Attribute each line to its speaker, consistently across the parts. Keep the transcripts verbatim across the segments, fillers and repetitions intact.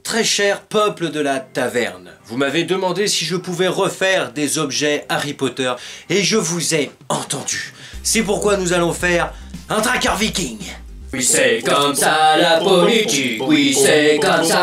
Speaker 1: Très cher peuple de la taverne, vous m'avez demandé si je pouvais refaire des objets Harry Potter et je vous ai entendu. C'est pourquoi nous allons faire un tracker viking.
Speaker 2: Oui, c'est comme ça la politique, oui, c'est comme ça.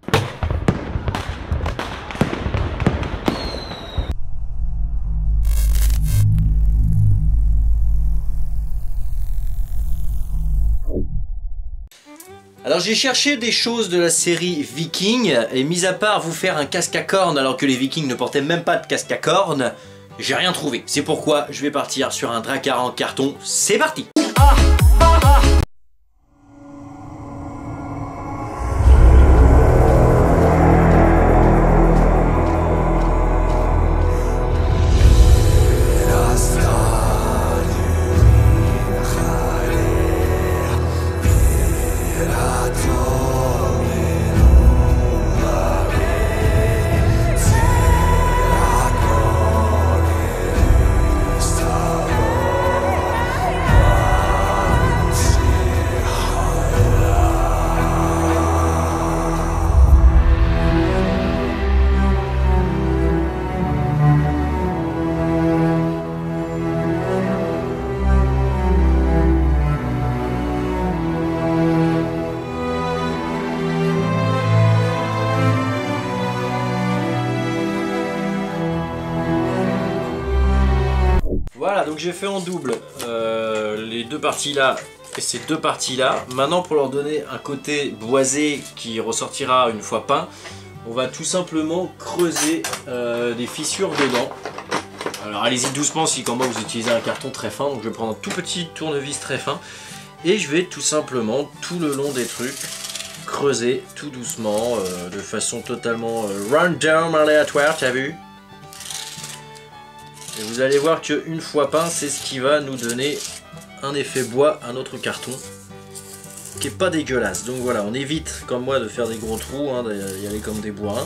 Speaker 1: Alors j'ai cherché des choses de la série Viking, et mis à part vous faire un casque à cornes alors que les Vikings ne portaient même pas de casque à cornes, j'ai rien trouvé. C'est pourquoi je vais partir sur un Drakkar en carton, c'est parti. Ah, ah, ah. Voilà, donc j'ai fait en double euh, les deux parties là et ces deux parties là. Maintenant, pour leur donner un côté boisé qui ressortira une fois peint, on va tout simplement creuser euh, des fissures dedans. Alors allez-y doucement si comme moi vous utilisez un carton très fin. Donc je vais prendre un tout petit tournevis très fin et je vais tout simplement tout le long des trucs creuser tout doucement euh, de façon totalement euh, random, aléatoire, t'as vu? Et vous allez voir qu'une fois peint, c'est ce qui va nous donner un effet bois à notre carton, qui est pas dégueulasse. Donc voilà, on évite, comme moi, de faire des gros trous, hein, d'y aller comme des bourrins.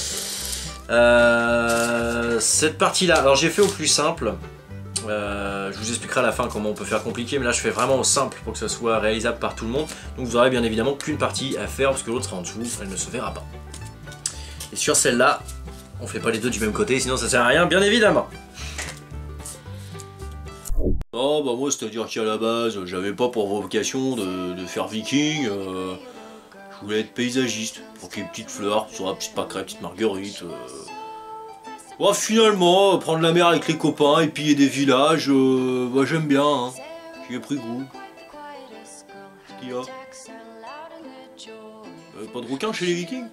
Speaker 1: Euh, cette partie-là, alors j'ai fait au plus simple. Euh, je vous expliquerai à la fin comment on peut faire compliqué, mais là je fais vraiment au simple pour que ça soit réalisable par tout le monde. Donc vous aurez bien évidemment qu'une partie à faire, parce que l'autre sera en dessous, elle ne se verra pas. Et sur celle-là, on fait pas les deux du même côté, sinon ça sert à rien, bien évidemment. Oh bah moi c'est à dire qu'à la base j'avais pas pour vocation de, de faire viking, euh, je voulais être paysagiste, pour qu'il y ait une petite fleur sur la petite pâquerette, petite marguerite. Euh. Bon, finalement, prendre la mer avec les copains et piller des villages, euh, bah j'aime bien, hein. J'y ai pris goût. Qu'est-ce qu'il y a euh, Pas de requin chez les vikings?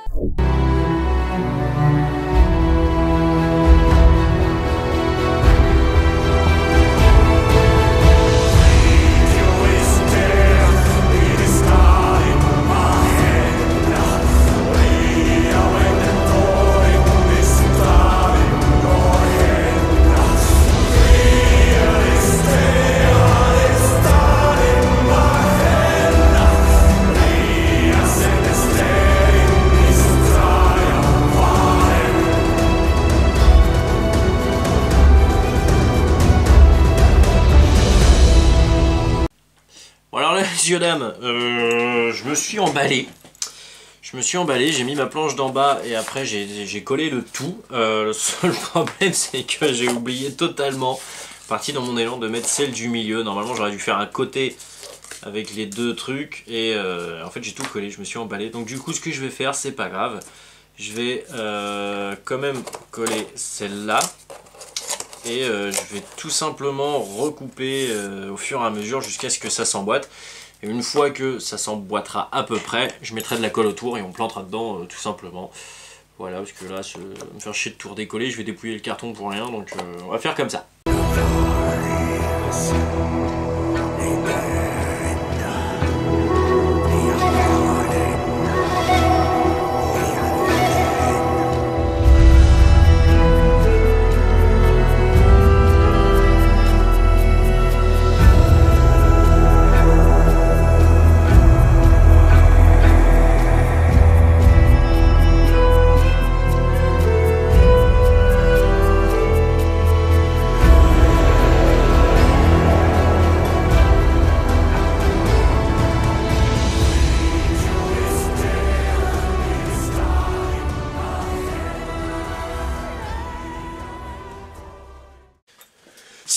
Speaker 1: Messieurs, dames, euh, je me suis emballé. Je me suis emballé, j'ai mis ma planche d'en bas et après j'ai collé le tout. Euh, le seul problème, c'est que j'ai oublié totalement, parti dans mon élan, de mettre celle du milieu. Normalement, j'aurais dû faire un côté avec les deux trucs et euh, en fait, j'ai tout collé, je me suis emballé. Donc du coup, ce que je vais faire, c'est pas grave. Je vais euh, quand même coller celle-là. Et euh, je vais tout simplement recouper euh, au fur et à mesure jusqu'à ce que ça s'emboîte. Et une fois que ça s'emboîtera à peu près, je mettrai de la colle autour et on plantera dedans euh, tout simplement. Voilà, parce que là, je vais me faire chier de tout redécoller, je vais dépouiller le carton pour rien, donc euh, on va faire comme ça.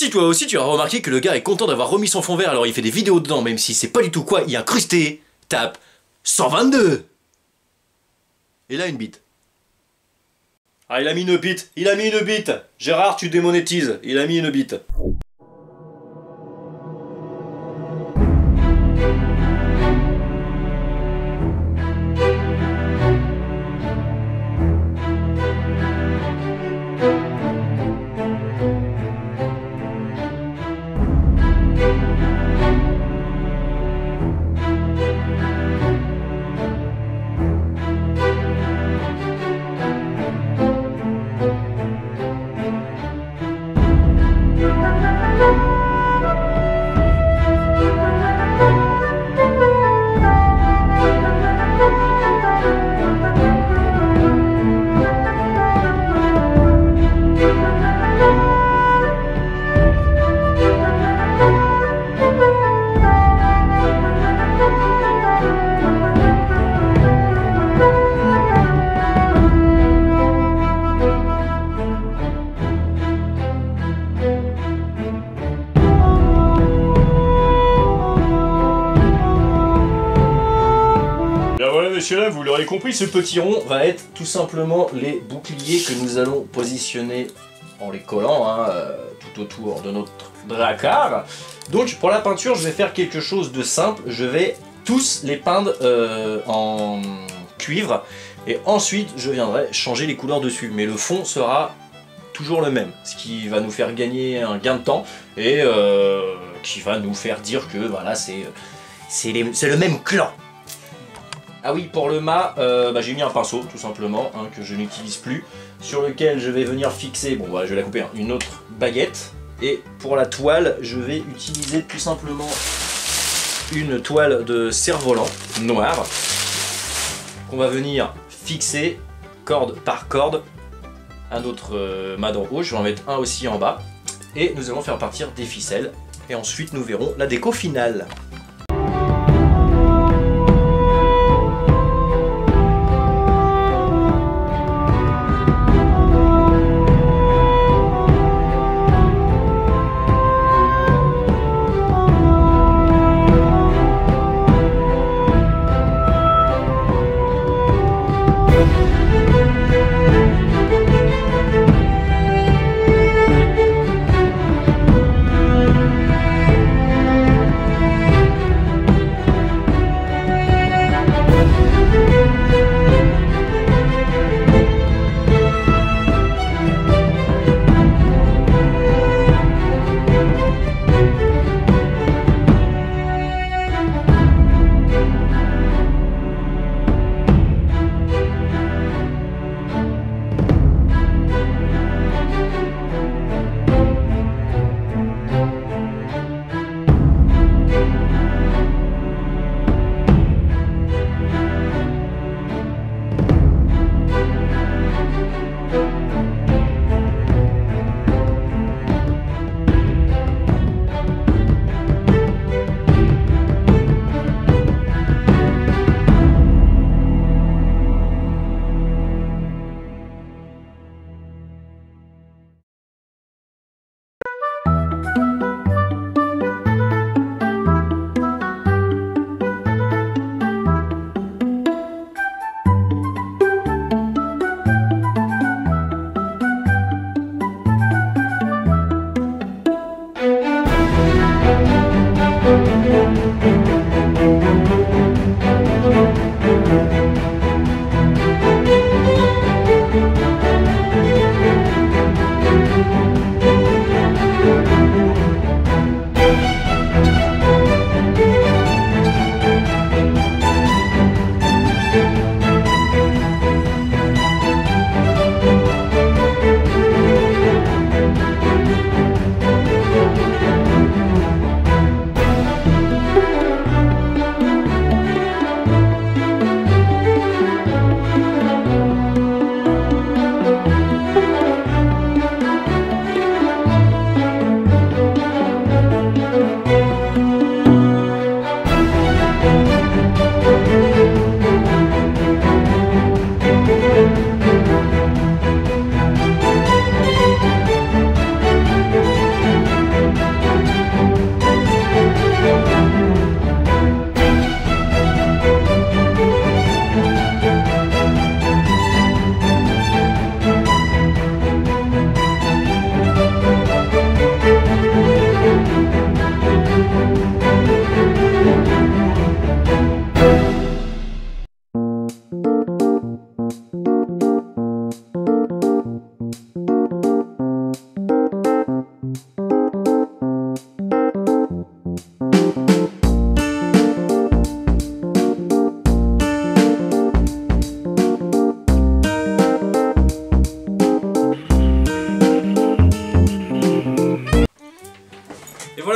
Speaker 1: Si toi aussi tu as remarqué que le gars est content d'avoir remis son fond vert alors il fait des vidéos dedans même si c'est pas du tout quoi y incrusté, tape cent vingt-deux. Et là une bite. Ah il a mis une bite, il a mis une bite. Gérard tu démonétises, il a mis une bite. Messieurs là, vous l'aurez compris, ce petit rond va être tout simplement les boucliers que nous allons positionner en les collant hein, euh, tout autour de notre dracard. Donc pour la peinture, je vais faire quelque chose de simple. Je vais tous les peindre euh, en cuivre et ensuite je viendrai changer les couleurs dessus. Mais le fond sera toujours le même, ce qui va nous faire gagner un gain de temps et euh, qui va nous faire dire que voilà, c'est c'est le même clan. Ah oui, pour le mât, euh, bah, j'ai mis un pinceau tout simplement, hein, que je n'utilise plus, sur lequel je vais venir fixer, bon voilà, je vais la couper, hein, une autre baguette. Et pour la toile, je vais utiliser tout simplement une toile de cerf-volant noire qu'on va venir fixer corde par corde. Un autre euh, mât d'en haut, je vais en mettre un aussi en bas. Et nous allons faire partir des ficelles. Et ensuite nous verrons la déco finale.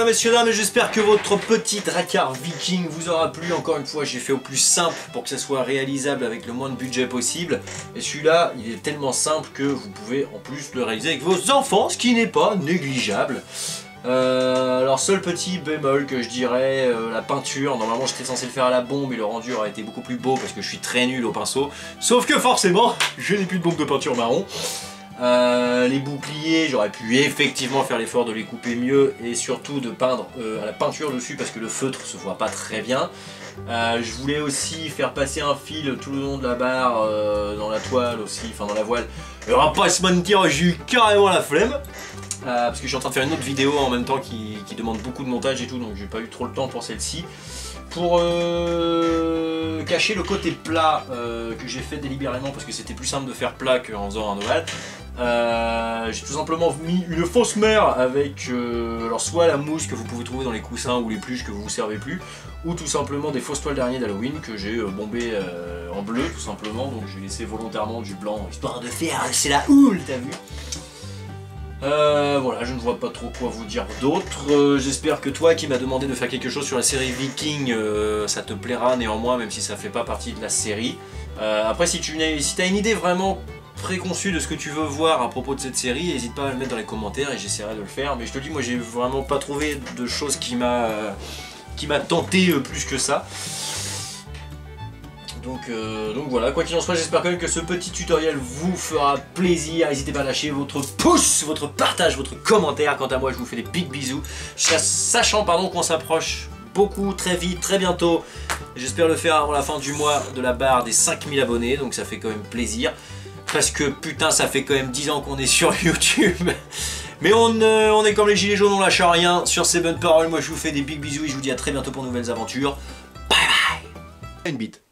Speaker 1: voilà messieurs dames, j'espère que votre petit Drakkar Viking vous aura plu. Encore une fois, j'ai fait au plus simple pour que ça soit réalisable avec le moins de budget possible. Et celui-là, il est tellement simple que vous pouvez en plus le réaliser avec vos enfants, ce qui n'est pas négligeable. Euh, alors seul petit bémol que je dirais, euh, la peinture. Normalement j'étais censé le faire à la bombe et le rendu aurait été beaucoup plus beau parce que je suis très nul au pinceau. Sauf que forcément, je n'ai plus de bombe de peinture marron. Euh, les boucliers, j'aurais pu effectivement faire l'effort de les couper mieux et surtout de peindre euh, à la peinture dessus parce que le feutre se voit pas très bien. Euh, je voulais aussi faire passer un fil tout le long de la barre, euh, dans la toile aussi, enfin dans la voile. Et on va pas se mentir, j'ai eu carrément la flemme. Euh, parce que je suis en train de faire une autre vidéo en même temps qui, qui demande beaucoup de montage et tout, donc j'ai pas eu trop le temps pour celle-ci. Pour euh, cacher le côté plat euh, que j'ai fait délibérément parce que c'était plus simple de faire plat qu'en faisant un ovale, euh, j'ai tout simplement mis une fausse mer avec euh, alors soit la mousse que vous pouvez trouver dans les coussins ou les pluches que vous vous servez plus, ou tout simplement des fausses toiles d'araignée d'Halloween que j'ai euh, bombées euh, en bleu tout simplement, donc j'ai laissé volontairement du blanc histoire de faire c'est la houle, t'as vu. Euh, voilà, je ne vois pas trop quoi vous dire d'autre. Euh, J'espère que toi qui m'as demandé de faire quelque chose sur la série Viking, euh, ça te plaira néanmoins, même si ça fait pas partie de la série. Euh, après, si tu si as une idée vraiment préconçue de ce que tu veux voir à propos de cette série, n'hésite pas à le mettre dans les commentaires et j'essaierai de le faire. Mais je te dis, moi j'ai vraiment pas trouvé de choses qui m'a euh, qui m'a tenté euh, plus que ça. Donc, euh, donc voilà, quoi qu'il en soit, j'espère quand même que ce petit tutoriel vous fera plaisir. N'hésitez pas à lâcher votre pouce, votre partage, votre commentaire. Quant à moi, je vous fais des big bisous. Sachant pardon qu'on s'approche beaucoup, très vite, très bientôt. J'espère le faire avant la fin du mois de la barre des cinq mille abonnés. Donc ça fait quand même plaisir. Parce que putain, ça fait quand même dix ans qu'on est sur YouTube. Mais on, euh, on est comme les gilets jaunes, on lâche rien. Sur ces bonnes paroles, moi je vous fais des big bisous et je vous dis à très bientôt pour de nouvelles aventures. Bye bye. Une bite.